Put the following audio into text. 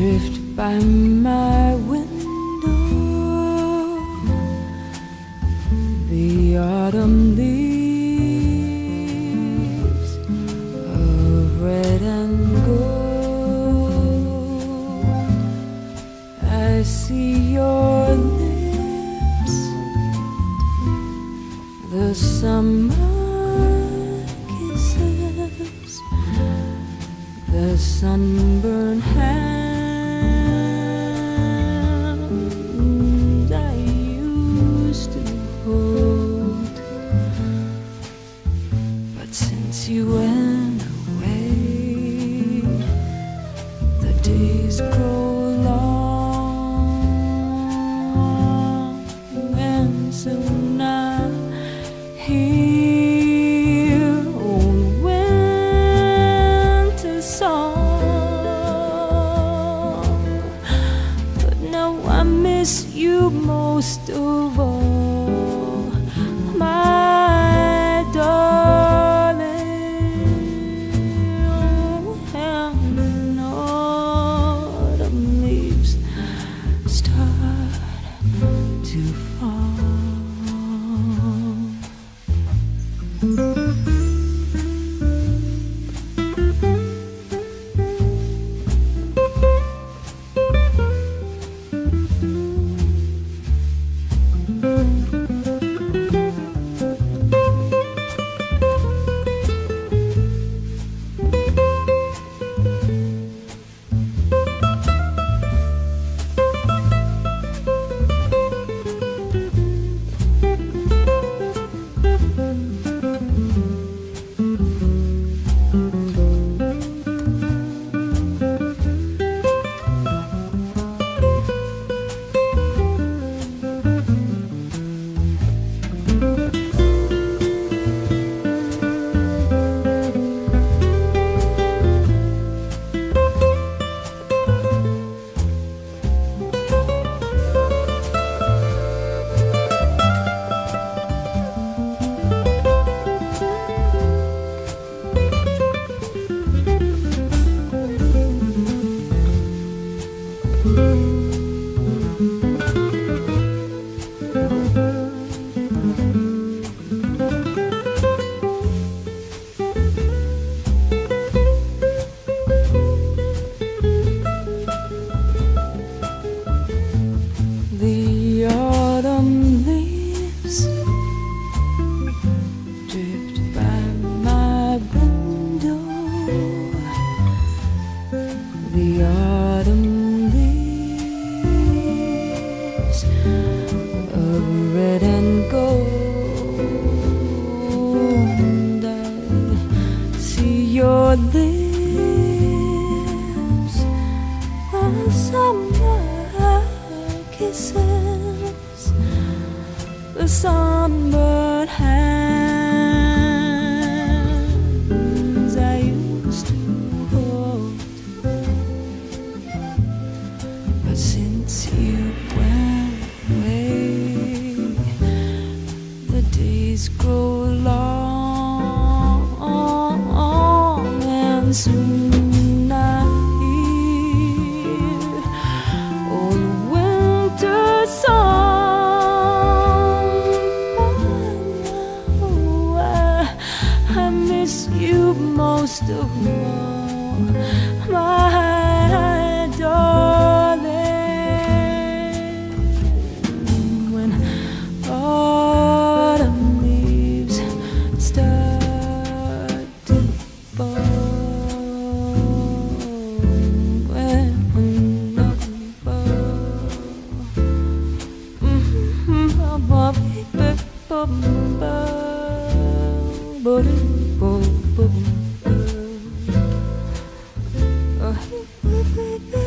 drift by my window. The autumn leaves of red and gold. I see your lips, the summer kisses, the sunburned hand I used to hold. But since you went away, the days grow long, and soon I hear old winter song. But now I miss you most of all, my darling. And autumn leaves start to fall. The autumn leaves drift by my window. The autumn leaves of red and gold. I see your lips, the summer kisses, the sunburned hands I used to hold. But since you went away, the days grow long, and soon I hear old winter song. Oh, I miss you most of all, my darling. When autumn leaves start to fall, when autumn falls.